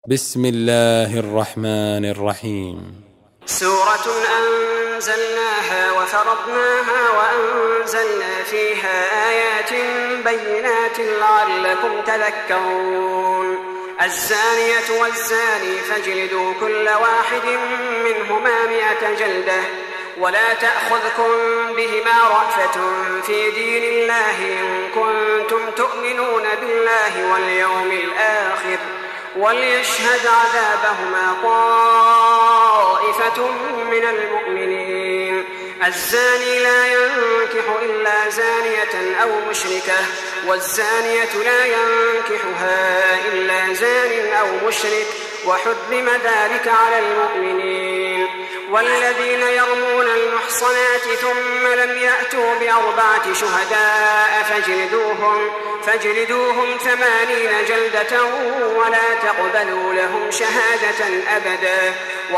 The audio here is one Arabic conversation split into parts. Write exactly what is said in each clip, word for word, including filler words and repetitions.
بسم الله الرحمن الرحيم. سورة أنزلناها وفرضناها وأنزلنا فيها آيات بينات لعلكم تذكرون. الزانية والزاني فاجلدوا كل واحد منهما مئة جلدة ولا تأخذكم بهما رأفة في دين الله إن كنتم تؤمنون بالله واليوم الآخر وليشهد عذابهما طائفة من المؤمنين. الزاني لا ينكح إلا زانية أو مشركة والزانية لا ينكحها إلا زان أو مشرك وحرم ذلك على المؤمنين. والذين يرمون المحصنات ثم لم يأتوا بأربعة شهداء فاجلدوهم فاجلدوهم ثمانين جلدة ولا تقبلوا لهم شهادة أبدا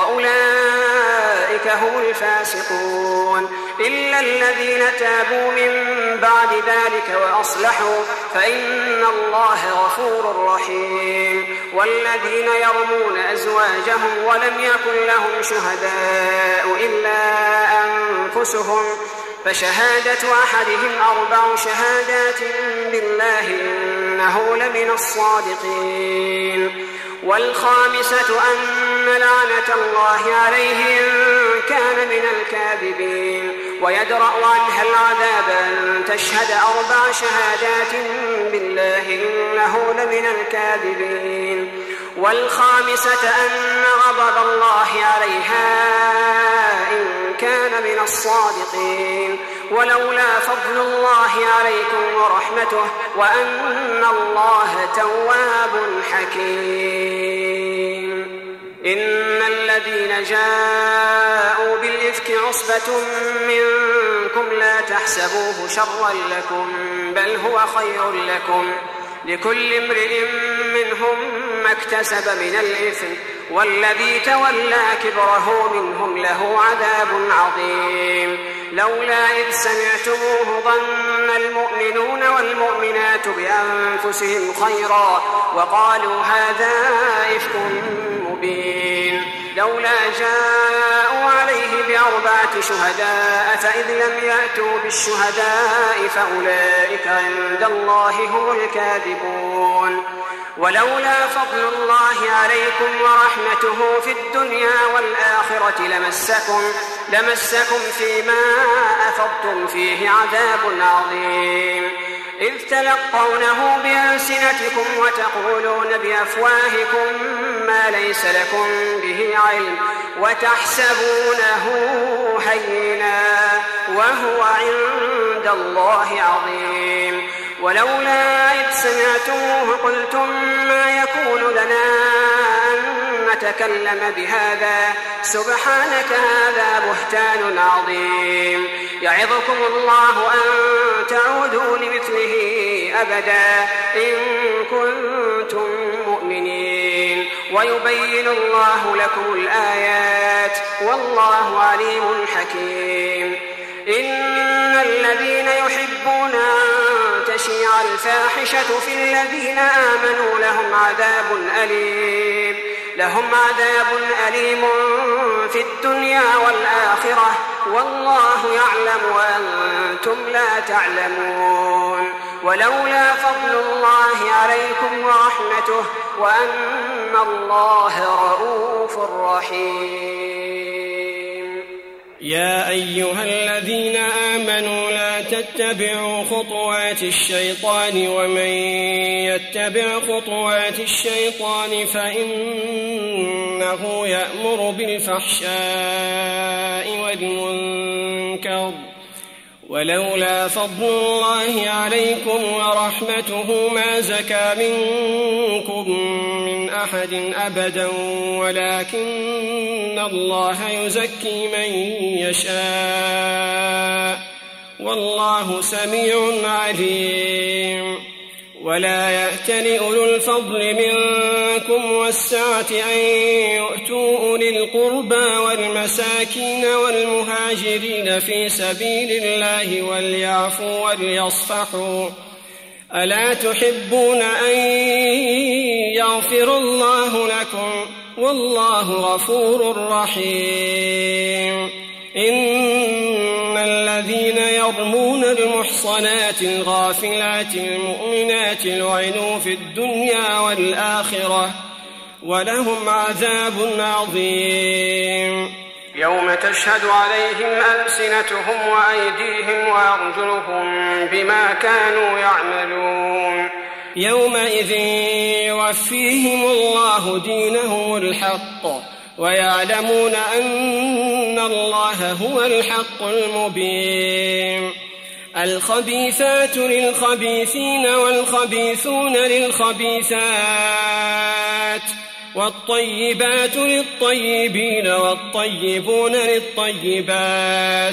وأولئك هم الفاسقون. إلا الذين تابوا من بعد ذلك وأصلحوا فإن الله غفور رحيم. والذين يرمون أزواجهم ولم يكن لهم شهداء إلا أنفسهم فشهادة أحدهم أربع شهادات بالله إنه لمن الصادقين. والخامسة أن لعنة الله عليه إن كان من الكاذبين ويدرأ عنها العذاب أن تشهد أربع شهادات بالله إنه لمن الكاذبين. والخامسة أن غضب الله عليها إن كان من الصادقين. ولولا فضل الله عليكم ورحمته وأن الله تواب حكيم. إن الذين جاءوا بالإفك عصبة منكم لا تحسبوه شرا لكم بل هو خير لكم لكل امرئ منهم ما اكتسب من الإثم والذي تولى كبره منهم له عذاب عظيم. لولا إذ سمعتموه ظن المؤمنون والمؤمنات بأنفسهم خيرا وقالوا هذا إفك مبين. لولا جاءوا عليه بأربعة شهداء فإذ لم يأتوا بالشهداء فأولئك عند الله هم الكاذبون. ولولا فضل الله عليكم ورحمته في الدنيا والآخرة لمسكم, لمسكم فيما أفضتم فيه عذاب عظيم. إذ تلقونه بألسنتكم وتقولون بأفواهكم ما ليس لكم به علم وتحسبونه هينا وهو عند الله عظيم. ولولا إذ سمعتموه قلتم ما يكون لنا أن نتكلم بهذا سبحانك هذا بهتان عظيم. يعظكم الله أن تعودوا لمثله أبدا إن كنتم مؤمنين ويبين الله لكم الآيات والله عليم حكيم. إن الذين يحبون أن تشيع الفاحشة في الذين آمنوا لهم عذاب أليم لهم عذاب أليم في الدنيا والآخرة والله يعلم وأنتم لا تعلمون. ولولا فضل الله عليكم ورحمته وأن الله رؤوف رحيم. يا أيها الذين آمنوا لا تتبعوا خطوات الشيطان ومن يتبع خطوات الشيطان فإنه يأمر بالفحشاء والمنكر ولولا فضل الله عليكم ورحمته ما زكى منكم من أحد أبدا ولكن الله يزكي من يشاء والله سميع عليم. ولا يأتل أولو الفضل منكم والسعة أن يؤتوا أولي القربى والمساكين والمهاجرين في سبيل الله وليعفوا وليصفحوا ألا تحبون أن يغفر الله لكم والله غفور رحيم. إن الذين يرمون المحصنات الغافلات المؤمنات لعنوا في الدنيا والآخرة ولهم عذاب عظيم. يوم تشهد عليهم ألسنتهم وأيديهم وأرجلهم بما كانوا يعملون. يومئذ يوفيهم الله دينهم الحق ويعلمون أن الله هو الحق المبين. الخبيثات للخبيثين والخبيثون للخبيثات والطيبات للطيبين والطيبون للطيبات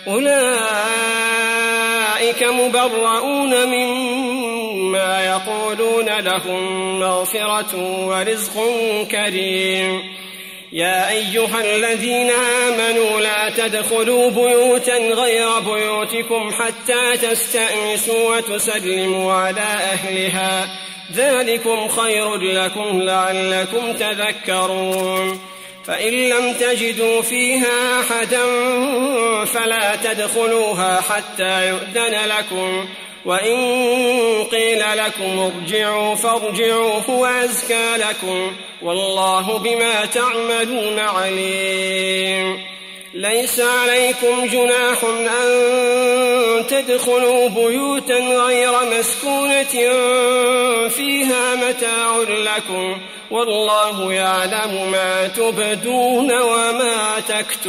أولئك مبرؤون مما يقولون لهم مغفرة ورزق كريم. يا أيها الذين آمنوا لا تدخلوا بيوتا غير بيوتكم حتى تستأنسوا وتسلموا على أهلها ذلكم خير لكم لعلكم تذكرون. فإن لم تجدوا فيها أحدا فلا تدخلوها حتى يؤذن لكم وإن قيل لكم ارجعوا فارجعوا هو أزكى لكم والله بما تعملون عليم. ليس عليكم جناح أن تدخلوا بيوتا غير مسكونة فيها متاع لكم والله يعلم ما تبدون وما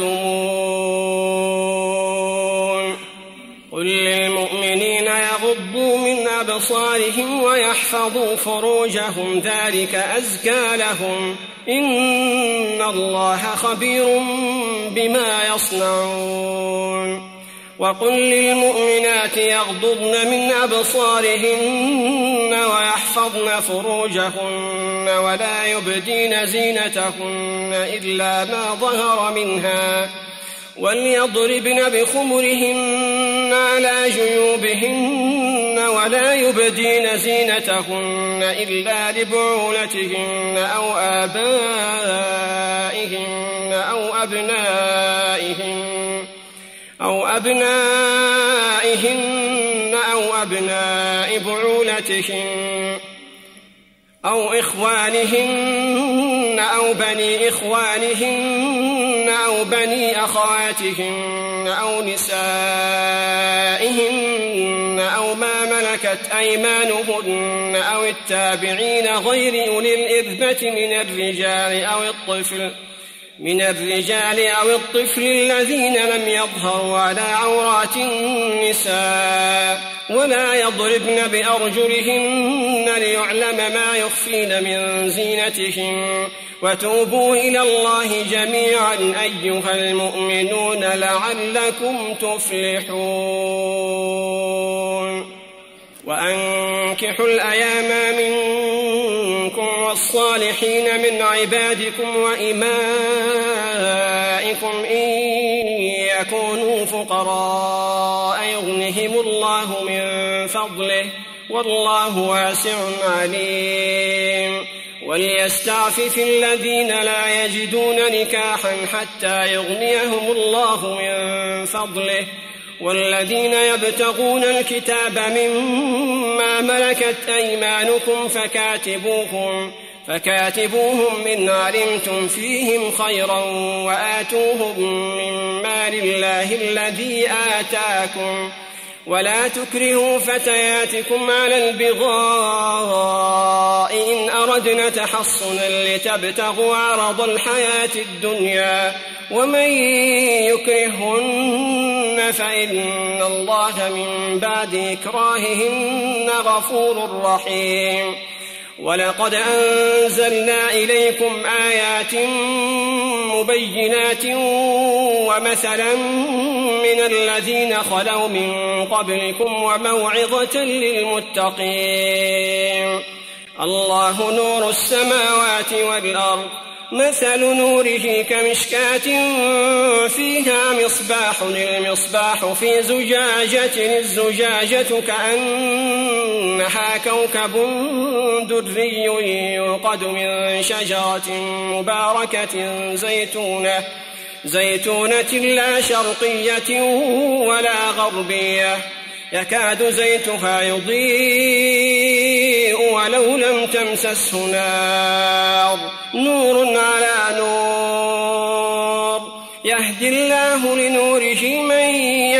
تكتمون. قل للمؤمنين يغضوا من أبصارهم ويحفظوا فروجهم ذلك أزكى لهم إن الله خبير بما يصنعون. وقل للمؤمنات يغضضن من أبصارهن ويحفظن فروجهن ولا يبدين زينتهن إلا ما ظهر منها وليضربن بخمرهن على جيوبهن ولا يبدين زينتهن إلا لبعولتهن أو آبائهن أو أبنائهن أو أبنائهن أو أبناء بعولتهن أو إخوانهن أو بني إخوانهن أو بني أخواتهن أو نسائهن أو ما ملكت أيمانهن أو التابعين غير أولي الإربة من الرجال أو الطفل من الرجال أو الطفل الذين لم يظهروا على عورات النساء ولا يضربن بأرجلهن ليعلم ما يخفين من زينتهن وتوبوا إلى الله جميعا أيها المؤمنون لعلكم تفلحون. وأنكحوا الأيام منكم والصالحين من عبادكم وإمائكم إن يكونوا فقراء يغنهم الله من فضله والله واسع عليم. وليستعفف الذين لا يجدون نكاحا حتى يغنيهم الله من فضله والذين يبتغون الكتاب مما ملكت أيمانكم فكاتبوهم فكاتبوهم إن علمتم فيهم خيرا وآتوهم من مال الله الذي آتاكم ولا تكرهوا فتياتكم على البغاء إن أردنا تحصنا لتبتغوا عرض الحياة الدنيا ومن يكرهن فإن الله من بعد إكراههن غفور رحيم. ولقد أنزلنا إليكم آيات مبينات ومثلا من الذين خلوا من قبلكم وموعظة للمتقين. الله نور السماوات والأرض مثل نوره كمشكاة فيها مصباح، المصباح في زجاجة، الزجاجة كأنها كوكب دري يوقد من شجرة مباركة زيتونة زيتونة لا شرقية ولا غربية يكاد زيتها يضيء ولو لم تمسسه نار، نور على نور، يهدي الله لنوره من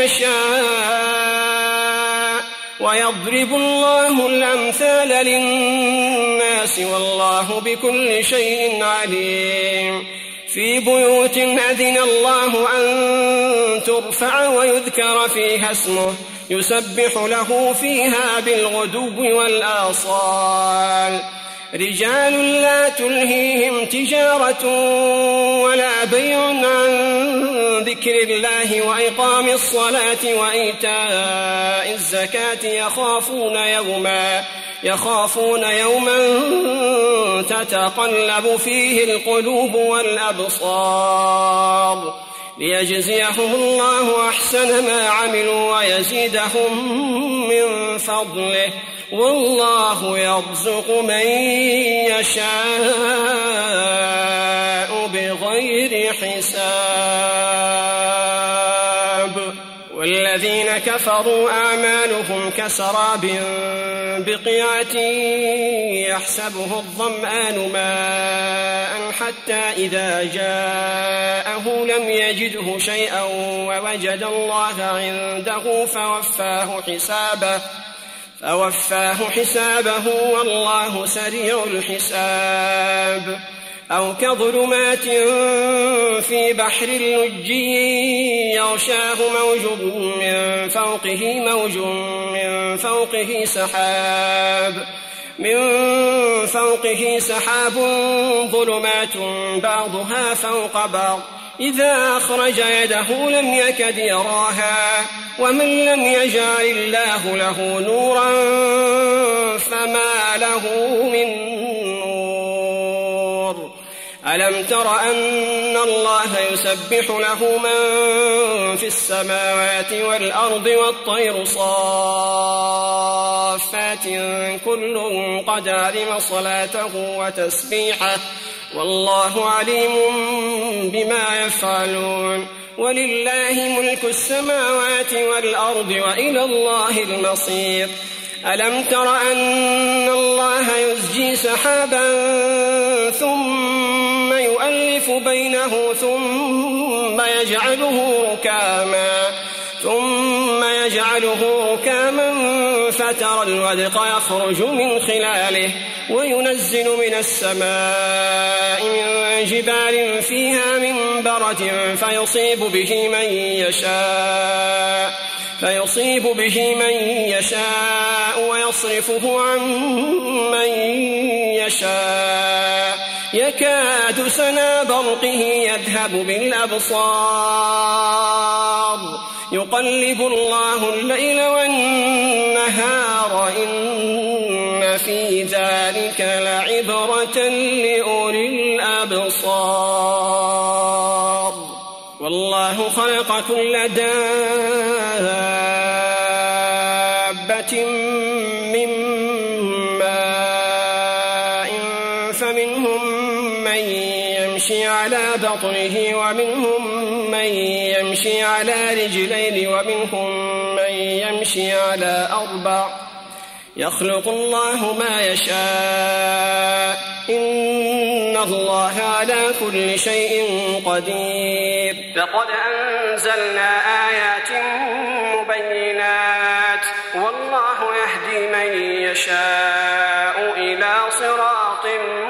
يشاء ويضرب الله الأمثال للناس والله بكل شيء عليم. في بيوت أذن الله أن ترفع ويذكر فيها اسمه يسبح له فيها بالغدو والآصال، رجال لا تلهيهم تجارة ولا بيع عن ذكر الله وإقام الصلاة وإيتاء الزكاة يخافون يوما يخافون يوما تتقلب فيه القلوب والأبصار، ليجزيهم الله أحسن ما عملوا ويزيدهم من فضله، والله يرزق من يشاء بغير حساب. والذين كفروا أعمالهم كسراب بقيعة يحسبه الظمآن ماء حتى إذا جاءه لم يجده شيئا ووجد الله عنده فوفاه حسابه فوفاه حسابه والله سريع الحساب. أو كظلمات في بحر لجي يغشاه موج من فوقه موج من فوقه سحاب من فوقه سحاب ظلمات بعضها فوق بعض إذا أخرج يده لم يكد يراها ومن لم يجعل الله له نورا فما له من نور. ألم تر أن الله يسبح له من في السماوات والأرض والطير صافات كل قد علم صلاته وتسبيحه والله عليم بما يفعلون. ولله ملك السماوات والأرض وإلى الله المصير. ألم تر أن الله يزجي سحابا ثم يؤلف بينه ثم يجعله ركاما ثم يجعله ركاما فترى الودق يخرج من خلاله وينزل من السماء من جبال فيها من برد فيصيب به من يشاء فيصيب به من يشاء ويصرفه عن من يشاء يكاد سنا برقه يذهب بالأبصار يقلب الله الليل والنهار إن في ذلك لعبرة لأولي الأبصار. والله خلق كل دابة من ماء فمنهم من يمشي على بطنه ومنهم من يمشي على رجلين ومنهم من يمشي على أربع يخلق الله ما يشاء إن الله على كل شيء قدير. لقد أنزلنا آيات مبينات والله يهدي من يشاء إلى صراط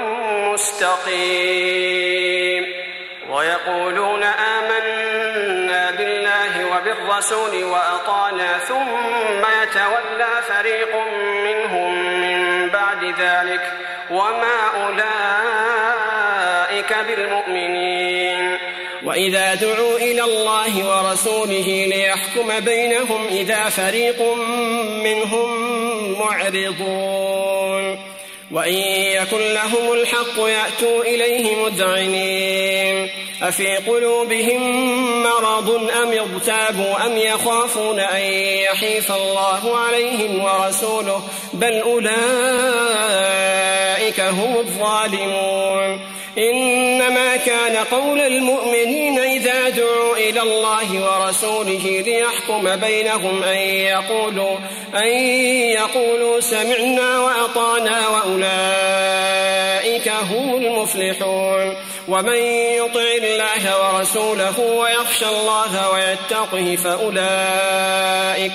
مستقيم. ويقولون آمنا بالله وبالرسول وأطعنا ثم يتولى فريق منهم من بعد ذلك وما أولئك بالمؤمنين. وإذا دعوا إلى الله ورسوله ليحكم بينهم إذا فريق منهم معرضون. وإن يكن لهم الحق يأتوا إليه مذعنين أفي قلوبهم مرض أم ارتابوا أم يخافون أن يحيف الله عليهم ورسوله بل أولئك هم الظالمون إنما كان قول المؤمنين إذا دعوا إلى الله ورسوله ليحكم بينهم أن يقولوا, أن يقولوا سمعنا وأطعنا وأولئك هم المفلحون ومن يطع الله ورسوله ويخشى الله ويتقه فأولئك,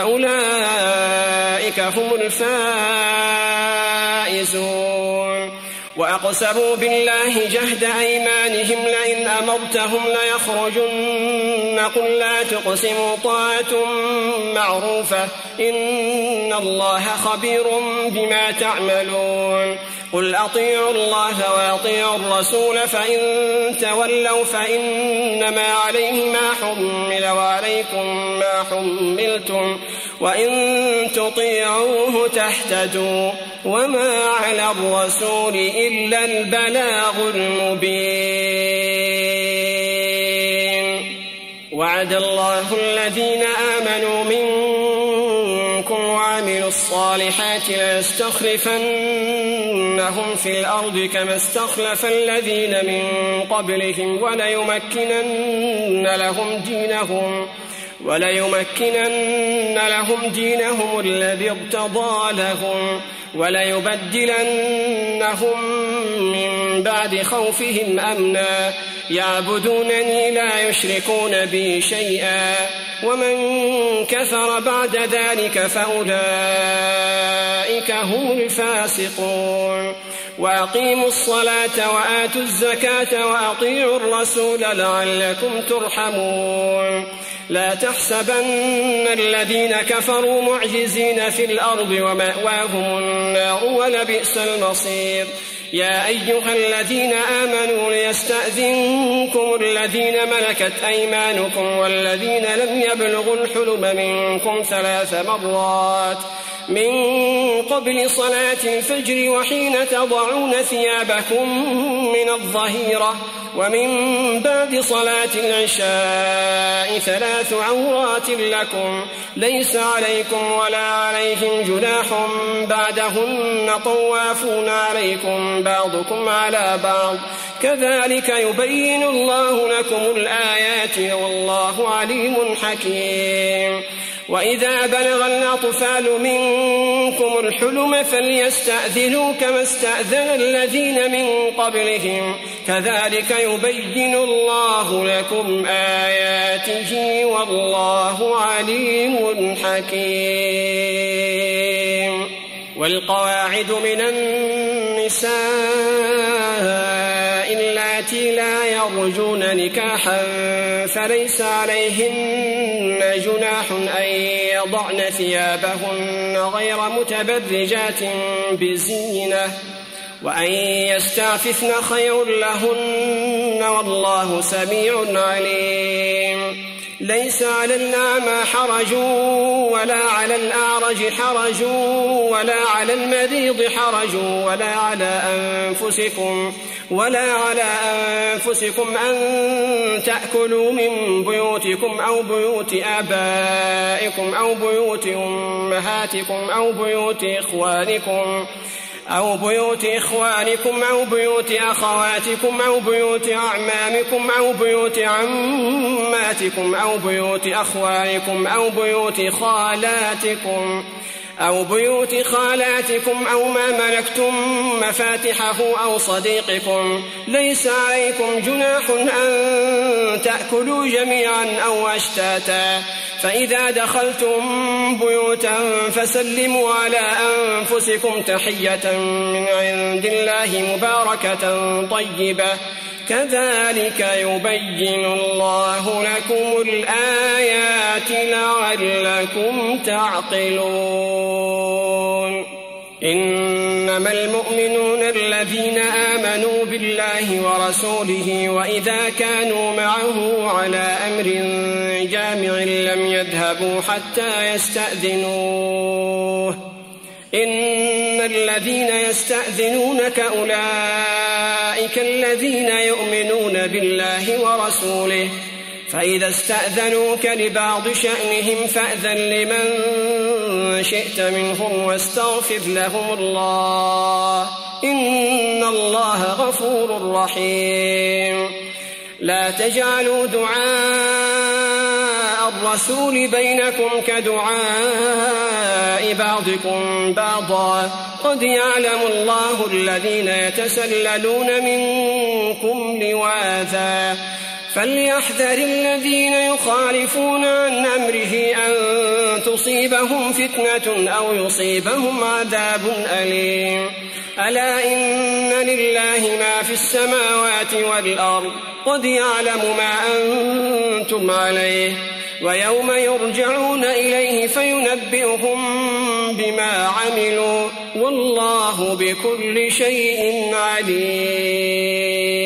فأولئك هم الفائزون وأقسموا بالله جهد أيمانهم لئن أمرتهم ليخرجن قل لا تقسموا طاعة معروفة إن الله خبير بما تعملون قل أطيعوا الله وأطيعوا الرسول فإن تولوا فإنما عليه ما حمل وعليكم ما حملتم وإن تطيعوه تهتدوا وما على الرسول إلا البلاغ المبين وعد الله الذين آمنوا منكم وعملوا الصالحات ليستخلفنهم في الأرض كما استخلف الذين من قبلهم وليمكنن لهم دينهم وليمكنن لهم دينهم الذي ارتضى لهم وليبدلنهم من بعد خوفهم أمنا يعبدونني لا يشركون بي شيئا ومن كفر بعد ذلك فأولئك هم الفاسقون وأقيموا الصلاة وآتوا الزكاة وأطيعوا الرسول لعلكم ترحمون لا تحسبن الذين كفروا معجزين في الأرض ومأواهم النار ولبئس المصير يا أيها الذين آمنوا ليستأذنكم الذين ملكت أيمانكم والذين لم يبلغوا الحلم منكم ثلاث مرات من قبل صلاة الفجر وحين تضعون ثيابكم من الظهيرة ومن بعد صلاة العشاء ثلاث عورات لكم ليس عليكم ولا عليهم جناح بعدهن طوافون عليكم بعضكم على بعض كذلك يبين الله لكم الآيات والله عليم حكيم وإذا بلغ الأطفال منكم الحلم فليستأذنوا كما استأذن الذين من قبلهم كذلك يبين الله لكم آياته والله عليم حكيم والقواعد من النساء اللاتي لا يرجون نكاحا فليس عليهن جناح أن يضعن ثيابهن غير متبرجات بزينة وأن يستعففن خير لهن والله سميع عليم ليس على الأعمى حرج ولا على الأعرج حرج ولا على المريض حرج ولا على أنفسكم ولا على أنفسكم أن تأكلوا من بيوتكم أو بيوت آبائكم أو بيوت أمهاتكم أو بيوت إخوانكم أو بيوت إخوانكم أو بيوت أخواتكم أو بيوت أعمامكم أو بيوت عماتكم أو بيوت أخوالكم أو بيوت خالاتكم أو بيوت خالاتكم أو ما ملكتم مفاتحه أو صديقكم ليس عليكم جناح أن تأكلوا جميعا أو أشتاتا فإذا دخلتم بيوتا فسلموا على أنفسكم تحية من عند الله مباركة طيبة كذلك يبين الله لكم الآيات لعلكم تعقلون إنما المؤمنون الذين آمنوا بالله ورسوله وإذا كانوا معه على أمر جامع لم يذهبوا حتى يستأذنوه إن الذين يستأذنونك أولئك الذين يؤمنون بالله ورسوله فإذا استأذنوك لبعض شأنهم فأذن لمن شئت منهم واستغفر لهم الله إن الله غفور رحيم. لا تجعلوا دعاء الرسول بينكم كدعاء بعضكم بعضا قد يعلم الله الذين يتسللون منكم لواذا فليحذر الذين يخالفون عن أمره أن تصيبهم فتنة أو يصيبهم عذاب أليم. ألا إن لله ما في السماوات والأرض قد يعلم ما أنتم عليه ويوم يرجعون إليه فينبئهم بما عملوا والله بكل شيء عليم.